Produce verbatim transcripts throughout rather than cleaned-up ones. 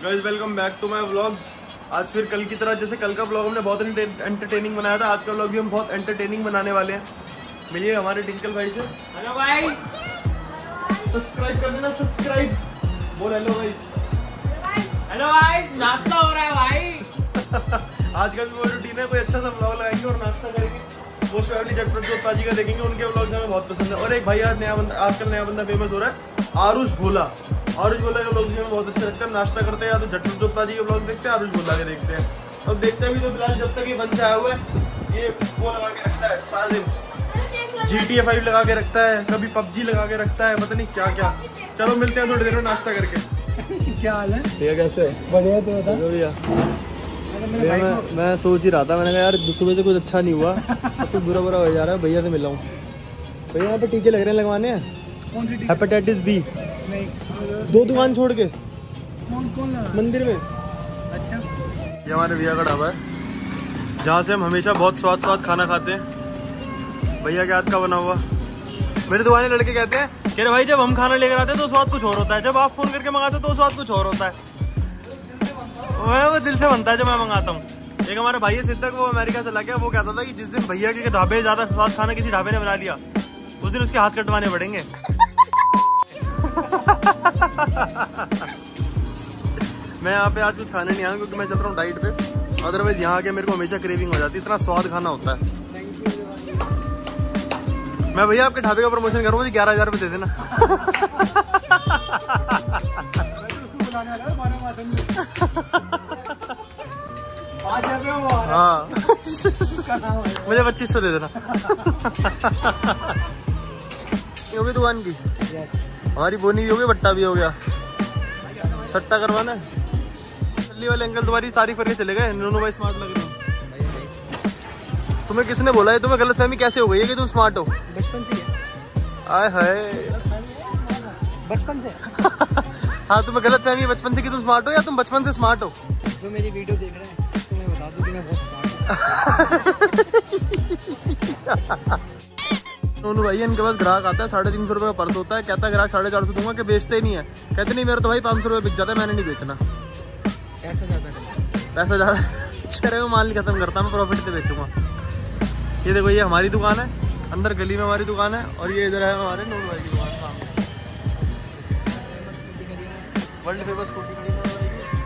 Guys welcome back to my vlogs. आज फिर कल की तरह, जैसे कल का व्लॉग हमने बहुत एंटरटेनिंग बनाया था, आज का व्लॉग भी हम बहुत एंटरटेनिंग बनाने वाले हैं। मिलिए हमारे टिंकल भाई से। हेलो भाई, सब्सक्राइब कर देना, सब्सक्राइब बोल। Hello guys. हेलो भाई, नाश्ता हो रहा है भाई। आज का भी वो रूटीन है, कोई अच्छा सा व्लॉग लगाएंगे और नाश्ता करेंगे। मोस्ट प्रोबेबली झटपट जोत पाजी का देखेंगे, उनके व्लॉग हमें बहुत पसंद है। और एक भाई आज नया बंदा, आजकल नया बंदा फेमस हो रहा है, आरुष भोला। आरुष भोला के व्लॉग हमें बहुत अच्छे लगते हैं। नाश्ता करते हैं या तो झटपट जोत पाजी के व्लॉग देखते हैं, आरुष भोला के देखते हैं। अब देखते हैं भी तो फिलहाल जब तक ये बंद आया हुआ है, ये वो लगा के रखता है सारा दिन, जी टी ए फाइव लगा के रखता है, कभी पबजी लगा के रखता है, पता नहीं क्या क्या। चलो मिलते हैं थोड़ी देर में नाश्ता करके। क्या हाल है? ठीक कैसे? बढ़िया। तो बता। बढ़िया। मैं, मैं सोच ही रहा था, मैंने कहा यार सुबह से कुछ अच्छा नहीं हुआ, सब कुछ बुरा बुरा हो जा रहा है। भैया से मिला हूँ। भैया यहाँ पे टीके लग रहे हैं, लगवाने हैं। कौन सी? Hepatitis B. नहीं, दो दुकान छोड़ के। कौन कौन लगा? मंदिर में। अच्छा, ये हमारे भैया का ढाबा है, जहाँ से हम हमेशा बहुत स्वाद स्वाद खाना खाते हैं। भैया के हाथ का बना हुआ। मेरे दुकान लड़के कहते हैं कह रहे भाई जब हम खाना लेकर आते हैं तो स्वाद कुछ और होता है, जब आप फोन करके मंगाते हो तो स्वाद कुछ और होता है। मैं वो दिल से बनता है जब मैं मंगाता हूँ। एक हमारा भाई है सिद्धक, वो अमेरिका चला गया। वो कहता था कि जिस दिन भैया के ढाबे ज्यादा स्वाद खाना किसी ढाबे ने बना लिया, उस दिन उसके हाथ कटवाने पड़ेंगे। मैं यहाँ पे आज कुछ खाने नहीं आया क्योंकि मैं चल रहा हूँ डाइट पे। अदरवाइज यहाँ आके मेरे को हमेशा क्रेविंग हो जाती है, इतना स्वाद खाना होता है। मैं भैया आपके ढाबे का प्रमोशन करूँगा, मुझे ग्यारह हजार रुपये दे देना। हाँ मुझे पच्चीस सौ दे देना। ये होगी दुकान की, हमारी बोनी भी हो गई, बट्टा भी हो गया। सट्टा करवाना है। दिल्ली वाले अंकल तुम्हारी तारीफ करके चले गए, दोनों भाई स्मार्ट लग रहे हो। तुम्हें किसने बोला है? तुम्हें गलतफहमी कैसे हो गई है कि तुम स्मार्ट हो? बचपन से। आय हाय, बचपन से। हाँ तुम्हें गलतफहमी है बचपन से कि तुम स्मार्ट हो, या तुम बचपन से स्मार्ट हो? जो मेरी वीडियो देख रहे हैं तुम्हें बता दूं कि मैं बहुत स्मार्ट हूं। नोनू भाई इनके पास ग्राहक आता है, साढ़े तीन सौ रुपये का पर्स होता है, कहता है ग्राहक साढ़े चार सौ दूंगा, कि बेचते ही नहीं है। कहते नहीं मेरा तो भाई पाँच सौ रुपये बिक जाता है, मैंने नहीं बेचना। पैसा ज़्यादा है, पैसा ज़्यादा करे वो माल नहीं खत्म करता, मैं प्रॉफिट से बेचूंगा। ये देखो ये हमारी दुकान है, अंदर गली में हमारी दुकान है, और ये इधर है हमारे नोनू भाई की दुकान सामने। वर्ल्ड फेमस स्कूटी खड़ी है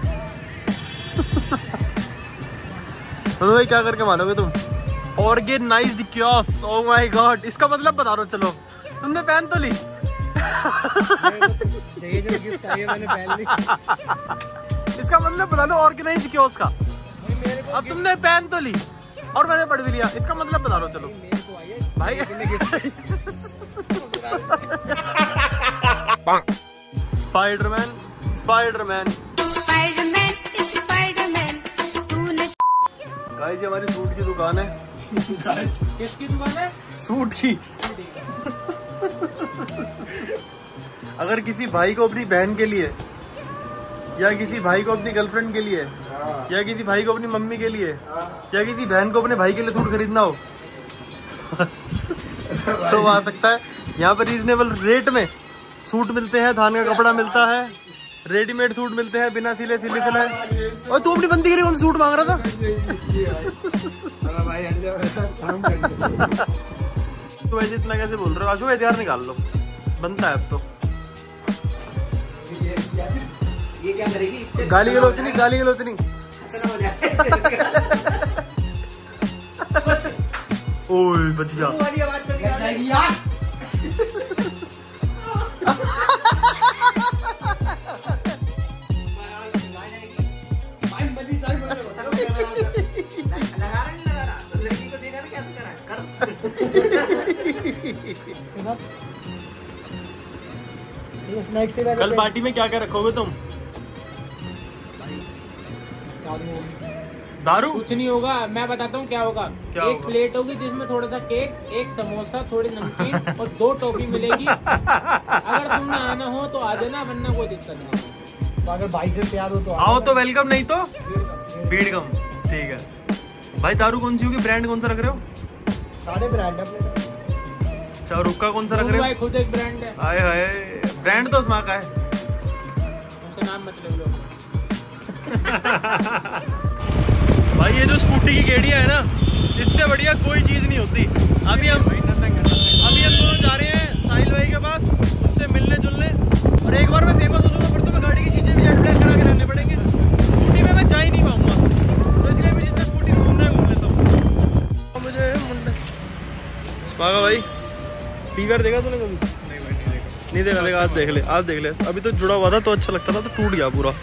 नोनू भाई। क्या करके मानोगे तुम? Organized kiosk. Oh my god, इसका मतलब बता दो। चलो तुमने पहन तो ली। ये जो गिफ्ट आई है मैंने पहन ली। इसका मतलब बता दो ऑर्गेनाइज्ड कियोस्क का। अब तुमने पहन तो ली और मैंने पढ़ भी लिया, इसका मतलब बता दो। चलो भाई स्पाइडरमैन स्पाइडरमैन स्पाइडरमैन स्पाइडरमैन तूने। गाइस ये हमारी सूट की दुकान है। किसकी दुकान है? सूट की। अगर किसी भाई को अपनी बहन के लिए, या किसी भाई को अपनी गर्लफ्रेंड के लिए, या किसी भाई को अपनी मम्मी के लिए, या किसी बहन को अपने भाई के लिए सूट खरीदना हो तो वो आ सकता है। यहाँ पर रीजनेबल रेट में सूट मिलते हैं, धान का कपड़ा मिलता है, रेडीमेड सूट मिलते हैं बिना सिले सिले सिलाए। और तू अपनी बंदी के लिए कौन सूट मांग रहा था? तो वैसे इतना कैसे बोल रहे हो? आशु हथियार निकाल लो, बनता है अब तो। ये क्या करेगी? गाली गलोचनी गाली गलोचनी। ओए बच गया। कल पार्टी में क्या क्या रखोगे तुम? दारू? कुछ नहीं होगा, मैं बताता हूँ क्या होगा। क्या एक होगा? प्लेट होगी जिसमें थोड़ा सा केक, एक समोसा, थोड़ी नमकीन और दो टॉफी मिलेगी। अगर तुमने आना हो तो आ जाना, वरना कोई दिक्कत नहीं। तो अगर भाई से प्यार हो तो आओ तो वेलकम, नहीं तो बीड़गम। ठीक है भाई। दारू कौन सी होगी? ब्रांड कौन सा रख रहे हो? सारे ब्रांड अपने। अच्छा रुक्का कौन सा रख रहे हो? भाई खुद एक ब्रांड है। हाय हाय, ब्रांड तो उसमें का है। उनका नाम मतलब लो। भाई ये जो स्कूटी की गेड़ियाँ है ना, इससे बढ़िया कोई चीज़ नहीं होती। अभी हम अभी हम दोनों जा रहे हैं साहिल भाई के पास, उससे मिलने जुलने, और एक बार मैं फेमस हो जाऊंगा फिर तो मैं गाड़ी की शीशे भी जेट ब्लैक करा के रहने पड़ेंगे। स्कूटी में मैं जा ही नहीं पाऊंगा, तो इसलिए मैं जितना स्कूटी घूमना है घूम लेता हूँ। मुझे मुंडे पागा भाई, फीवर देखा तूने कभी? नहीं भाई नहीं देखा। नहीं देखा देखा आज देख ले, आज देख ले। अभी तो जुड़ा हुआ था तो अच्छा लगता था, तो टूट गया पूरा।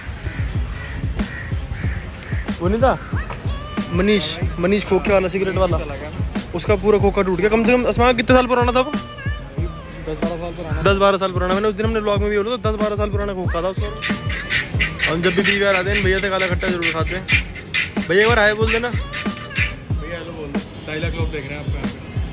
वो नहीं था मनीष, मनीष खोखे वाला, सिगरेट वाला, उसका पूरा खोखा टूट गया। कम से कम असमा कितने साल पुराना था वो? दस बारह साल पुराना। दस बारह साल पुराना। मैंने उस दिन हमने ब्लॉग में भी बोला था, दस बारह साल पुराना खोखा था उसका। हम जब भी पीवीआर आते हैं भैया से काला खट्टा जरूर खाते हैं। भैया एक बार हाय बोल देना। भैया हेलो बोल दो। ढाई लाख लोग देख रहे हैं आपको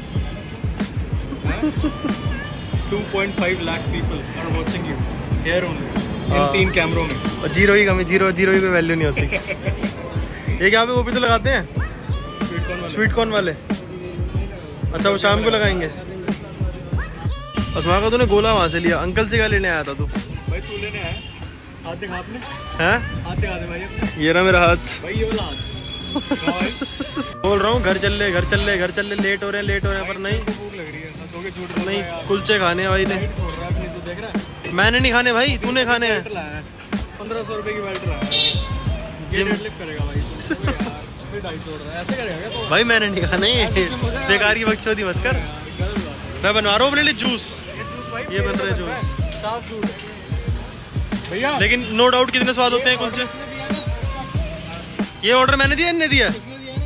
यहाँ पे। Two point five lakh people are watching you here only in तीन कैमरों में। और जीरो ही कमी, जीरो जीरो ही पे वैल्यू नहीं होती। ये क्या पे वो भी तो लगाते हैं स्वीट कॉर्न वाले। स्वीट कॉर्न वाले। अच्छा वो शाम को लगाएंगे। असमा का तूने गोला वहाँ से लिया, अंकल से क्या लेने आया था तू? भाई तू लेने आया, हाथ दिखा आपने, हैं? हाथ दिखा दे भाई अपने। ये रहा मेरा हाथ। भाई ये वाला हाथ। हाँ भाई। बोल रहा हूँ घर चल ले, घर चल ले, घर चल ले, लेट हो रहे हैं, लेट हो रहे हैं, पर नहीं तो भूख लग रही है, तो के झूठ बोल रहा है नहीं, यार। कुलचे खाने हैं भाई ने। डाइट छोड़ रहा है अपनी, तू देख रहा है? मैंने नहीं खाने भाई, तूने खाने हैं। बेल्ट लाया है, पंद्रह सौ रुपए की बेल्ट लाया है। ये जिम- डेडलिफ्ट करेगा भाई तू। अबे यार, फिर डाइट छोड़ रहा है, ऐसे करेगा क्या तू? भाई मैंने नहीं खाने, बेकार की बकचोदी मत कर। गलत बात है। मैं बनवा रहा हूँ अपने लिए जूस, ये जूस भाई ये बन रहा है फ्लेवर जूस। है, साफ जूस है। भैया लेकिन नो डाउट कितने स्वाद होते हैं कुलचे। किसने दिया ना? ये ऑर्डर मैंने दिया, इनने दिया? किसने दिया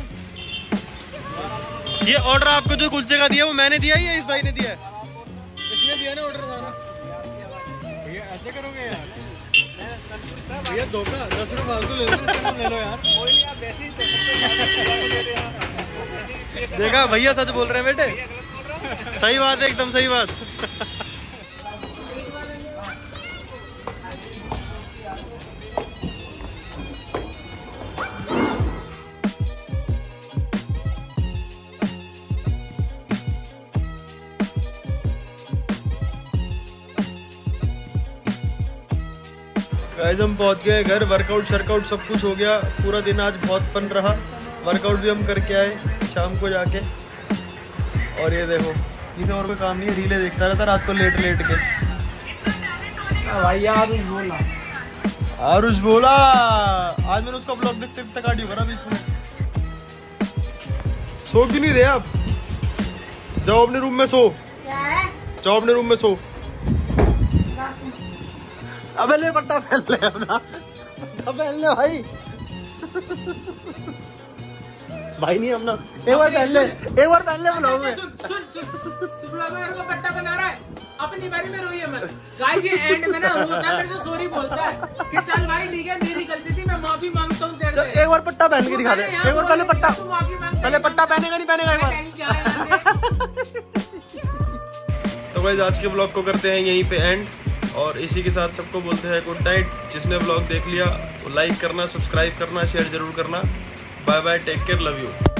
ना? ये ऑर्डर आपको जो कुलचे का दिया वो मैंने दिया या इस भाई ने दिया है? किसने दिया ना ऑर्डर सारा? भैया ऐसे करोगे यार? भैया धोखा, दस रुपये फालतू ले लो, इसका नाम ले लो यार। कोई नहीं, आप ऐसे ही तो देखा भैया सच बोल रहे हैं बेटे। सही बात है, एकदम सही बात। गाइस हम पहुंच गए घर, वर्कआउट शर्कआउट सब कुछ हो गया। पूरा दिन आज बहुत फन रहा, वर्कआउट भी हम करके आए शाम को जाके। और ये देखो, इसे और कोई काम नहीं है, रीले देखता रहता रात को लेट लेट के। भाई यार बोला आरुष बोला, आज मैंने उसका ब्लॉग देखते देखते कार्डियो करा बीस मिनट। सो क्यों नहीं रहे आप? जाओ अपने रूम में सो, जाओ अपने रूम में सो। अबे ले पट्टा पहन ले अपना, पट्टा पहन ले भाई। भाई नहीं अपना, एक बार पहन ले, एक बार पहन ले ब्लॉग में। सुन सुन सुन, तू ब्लॉग में मेरे को पट्टा बना रहा है, अपनी बारी में रोइए मत। गाइस ये एंड में ना होता है, मेरे को सॉरी बोलता है कि चल भाई ठीक है मेरी गलती थी, मैं माफी मांगता हूँ तेरे से। एक बार पट्टा पहन के दिखा दे, एक बार पहले पट्टा, तू माफी मांग, पहले पट्टा पहनेगा नहीं पहनेगा एक बार। तो गाइस आज के ब्लॉग को करते हैं यहीं पे एंड, और इसी के साथ सबको बोलते हैं गुड नाइट। जिसने ब्लॉग देख लिया वो लाइक करना, सब्सक्राइब करना, शेयर जरूर करना। Bye bye, take care, love you.